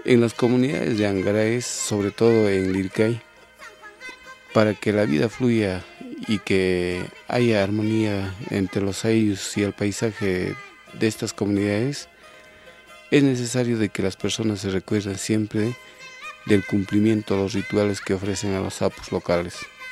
En las comunidades de Angaraes, sobre todo en Lircay, para que la vida fluya y que haya armonía entre los ayllus y el paisaje de estas comunidades, es necesario de que las personas se recuerden siempre del cumplimiento de los rituales que ofrecen a los apus locales.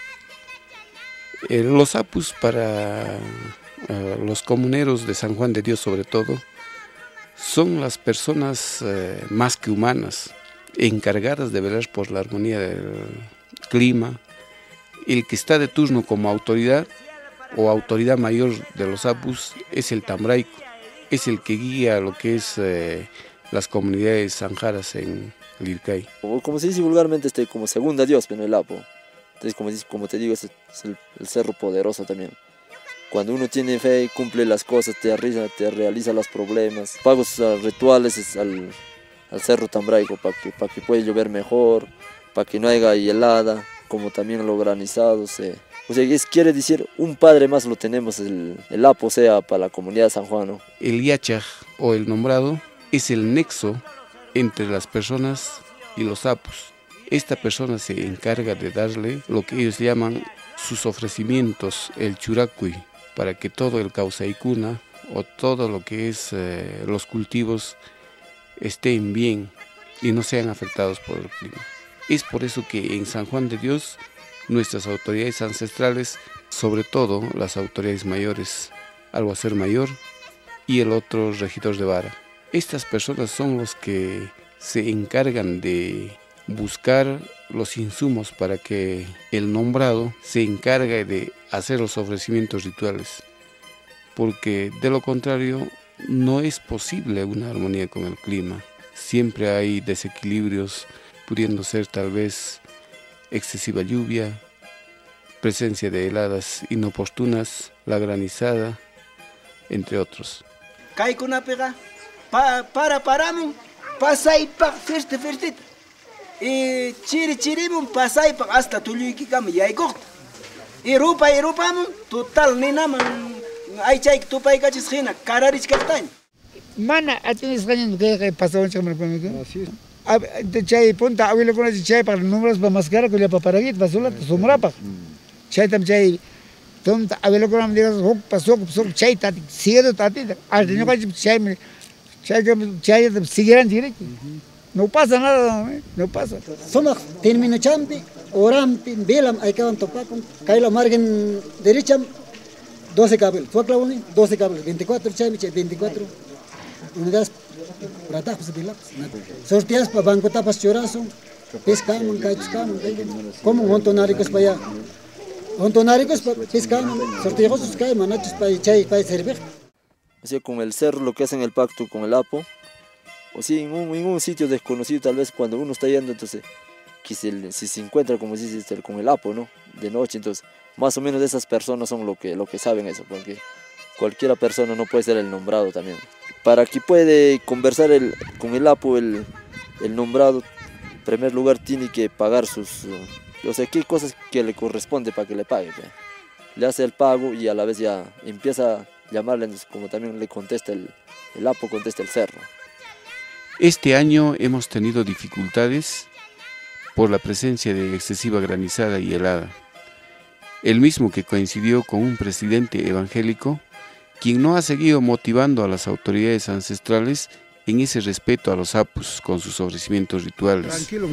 Los apus para los comuneros de San Juan de Dios sobre todo, son las personas más que humanas, encargadas de velar por la armonía del clima. El que está de turno como autoridad o autoridad mayor de los apus es el tambraico, es el que guía lo que es las comunidades zanjaras en Lircay. Como se dice vulgarmente, como segunda Dios, pero el apo. Entonces, como te digo, es el cerro poderoso también. Cuando uno tiene fe, cumple las cosas, te realiza los problemas. Pagos rituales al cerro tambraico para que pueda llover mejor, para que no haya helada, como también los granizados. O sea, quiere decir, un padre más lo tenemos, el apo, sea, para la comunidad de San Juan, ¿no? El yachaj o el nombrado es el nexo entre las personas y los apus. Esta persona se encarga de darle lo que ellos llaman sus ofrecimientos, el churacuy, para que todo el causaicuna o todo lo que es los cultivos estén bien y no sean afectados por el clima. Es por eso que en San Juan de Dios nuestras autoridades ancestrales, sobre todo las autoridades mayores, alguacil mayor y el otro regidor de vara, estas personas son los que se encargan de buscar los insumos para que el nombrado se encargue de hacer los ofrecimientos rituales, porque de lo contrario no es posible una armonía con el clima. Siempre hay desequilibrios, pudiendo ser tal vez excesiva lluvia, presencia de heladas inoportunas, la granizada, entre otros. Paramos, pasay pa feste y chirimun pasay pa hasta tuluyki kam yaykot y rupamun total ninaman ay chay tupay kachis hina kararich kaltañ mana atinis ganin que pasaron chamar conmigo de chay punta abuelo con chay para números para mascara con la paparagit basula sumrapa chay tam chay tonta abuelo con digas hok pasó chay tati sigue tati al niño chay siguieran directo. No pasa nada, no pasa. Somos termino champi, orampi, velam, hay que topar con caíla margen derecha, 12 cables, fue clavo, 12 cables, 24 champi, 24 unidades para tapas de lápiz. Sorteas para banco tapas chorazo, pescamos, caicamos, como un montonaricos para allá. Montonaricos para pescamos, sorteosos caen, manachos para echar para servir. O sea, con el cerro lo que hacen el pacto con el apo, o si en un sitio desconocido, tal vez cuando uno está yendo, entonces, que si se encuentra, como si dice, con el apo, ¿no? De noche, entonces, más o menos esas personas son lo que saben eso, porque cualquiera persona no puede ser el nombrado también. Para que puede conversar con el apo, el nombrado, en primer lugar tiene que pagar sus, o sea, qué cosas que le corresponde para que le pague. Le hace el pago y a la vez ya empieza a llamarle, como también le contesta el apo, contesta el cerro. Este año hemos tenido dificultades por la presencia de excesiva granizada y helada. El mismo que coincidió con un presidente evangélico, quien no ha seguido motivando a las autoridades ancestrales en ese respeto a los apus con sus ofrecimientos rituales. Tranquilo,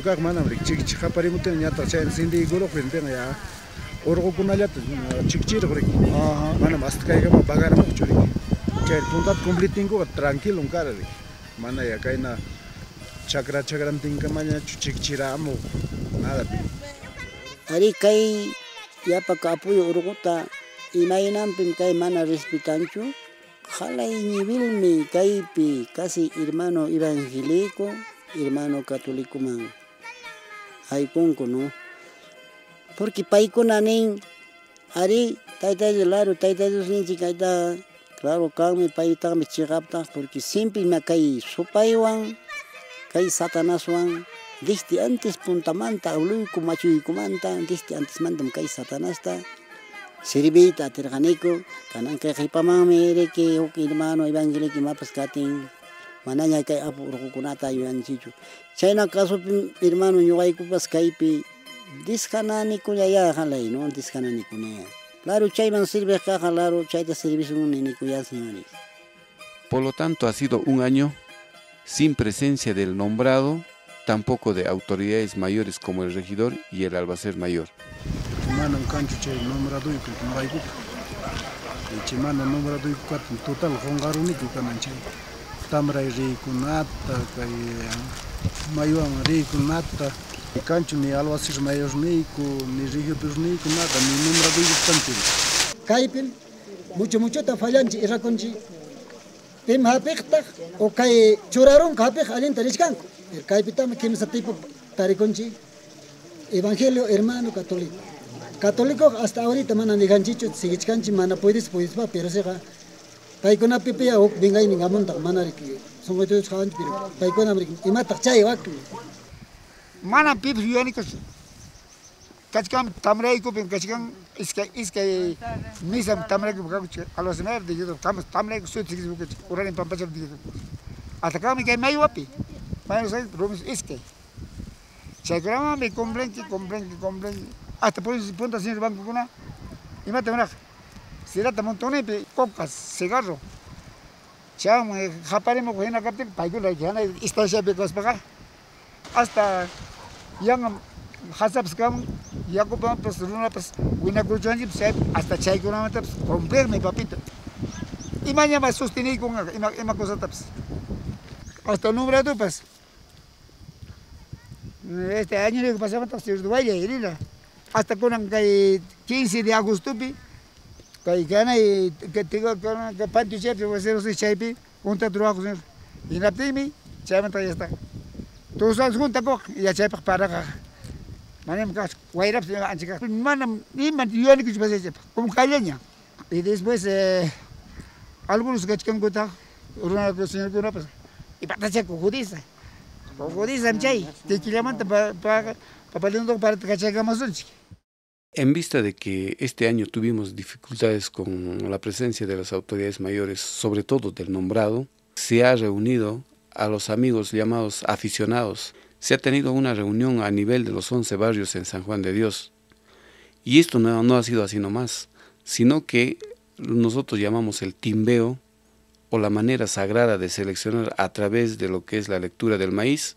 mana ya kaina chakran tingkamanya chuchikchiramo nada. Ari kai ya pa kapuyo urguta imainan pim kai mana respetanchu. Jalai nivilmi kai pi casi hermano evangélico, hermano católico man. Hay ponco no. Porque paiko nanin ari taita de laro taita de sinchi kaita. Claro, kami paita me chigapta porque siempre me caí supaywan, caí satanaswan. Desde antes puntamanta, habló como macho y comanta, desde antes mandam caí satanasta. Servita terganico, canan que hipamame que hermano evangélico mapas catin, manaña kay apu urqukunata ayudanchichu. Chayna casopi hermano ñuqaykupas kaypi disqananikunalla jalay, no disqananikunalla. Claro, chayman sirve caja, claro, chayta servicio nicuya, señores. Por lo tanto, ha sido un año sin presencia del nombrado, tampoco de autoridades mayores como el regidor y el albacea mayor. Chimano cancho chay nombrado y que no chimano nombrado y cuatro total hongarunico cananchay. Tamra y kunata kay mayuan ri kunata. Cancho ni albacea mayor nico ni regidor nico nada ni nombrado y cancho. Kaipil mucho ta fallanchi iraconchi. Pim hapikta o kay churaron kapik alin tariskanko. El kaipitama kimsa tipo tariconchi. Evangelio hermano católico. Católico hasta ahorita mana niganchicho sigichkanchi mana puedes pa pero sega paikona pipia ok bingay ningamonta mana riki songoto chkanchi pero paikona mrik imata chay wak mana pip yuanicos kachkam tamray ko pin kachkam iska misam tamray ko a los mer de yo kam tamray ko suit sigis buke uran pampachar de hasta kami kay may wapi may sai romis iska chagrama me comprende hasta por ese punto así el banco kuna y mate una será te montone pe cocas cigarro chamo japaremos con una capte paigula ya na está ya pe cos paga hasta yang hasab skam yakuba pues una pues una cuchanji hasta chay kuna mate comprar mi papito y mañana sostener con una cosa taps hasta el número pues este año que pasaba hasta el Dubai y hasta con el 15 de agosto, que gana y que tengo que panty chef, que va a ser ese chaipi, junta trabajo, y la primi, chaman ya está. Todos los junta coc y ya chaipa para acá. Manem cas, guairap se anchica. Manam ni mantiene que se pase como caleña. Y después algunos que chican gota, una cosa que no pasa. Y para checo judiza. Judiza mchay, te kilomanta para cachar más dulce. En vista de que este año tuvimos dificultades con la presencia de las autoridades mayores, sobre todo del nombrado, se ha reunido a los amigos llamados aficionados. Se ha tenido una reunión a nivel de los 11 barrios en San Juan de Dios. Y esto no ha sido así nomás, sino que nosotros llamamos el timbeo o la manera sagrada de seleccionar a través de lo que es la lectura del maíz.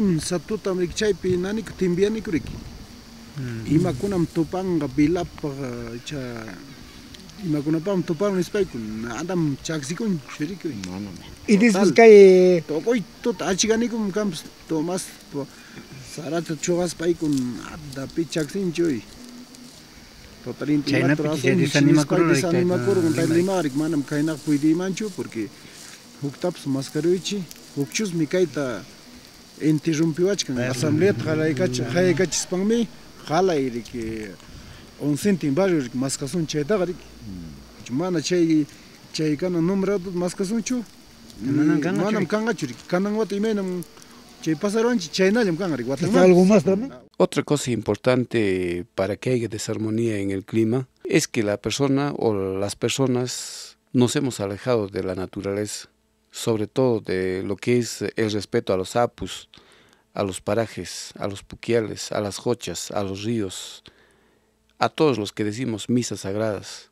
Ima kunam topanga bilapa cha ima kunapam topang nispaikum adam chaksikun shiriko no y después que tokoi tot achiganikum camps tomas sarata chogas paikun da pichaksin joy totarin desanima con talimarik manam kainak puidi mancho porque huktaps mascaroichi hukchus mikaita interrumpió asamblea jaikach spangmi jala y que un centín barrio más que son chetagari mana chay kana nombrado más que son chu manam kanga churi kanang wat imenam chay pasaron chay nalim kangari algo más también. Otra cosa importante para que haya desarmonía en el clima es que la persona o las personas nos hemos alejado de la naturaleza, sobre todo de lo que es el respeto a los apus, a los parajes, a los puquiales, a las jochas, a los ríos, a todos los que decimos misas sagradas.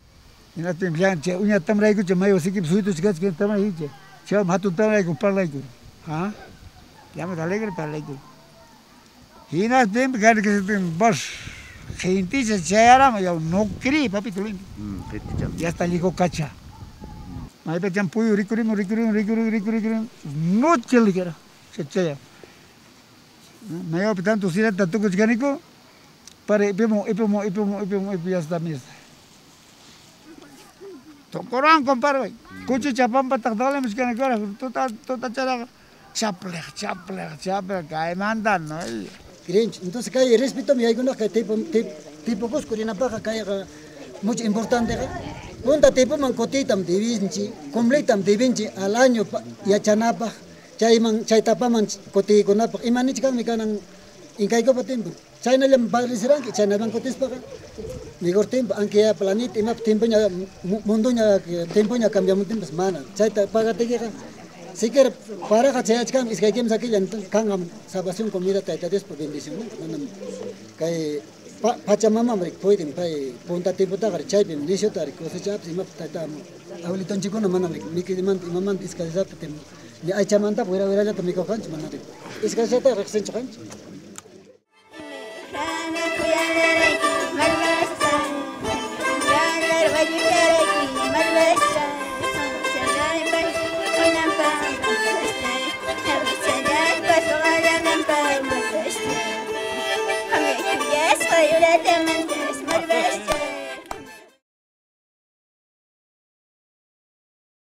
Ya está ligo cacha. Mai petan puyo ricurim, no cheligera, se chea. Mai petan tu sira tanto que chganico, para epemo ya está mesa. Tocoran compadre, coche chapam patak dale meskana cara, tota cara chaple, cae mandan, ¿no? Entonces cae respeto mi hay una que tipo coscorina paja cae mucho importante. Punta tipo mancotitam divinci, completam divinci al año ya chanapa, chay tapaman coti conapa, y manichkan mi canan incaico patimpo. China le pareceran que China van cotis paga. Mejor tiempo, aunque ya planeta, y más tiempo ya mundo ya tiempo ya cambiamos tiempos mana. Chay paga te llega. Si quiere, para que se haga, es que hay que sacar ya cangam salvación comida taita Dios por bendición, ¿no? Que Pachamama me pueden punta tipo tagar chay bim lisho tar cosecha prima taita abuelito chico no mana mi que mamá es que ya te ni hay chamanta fuera ya te me cojan mana es que ya te rexen chacan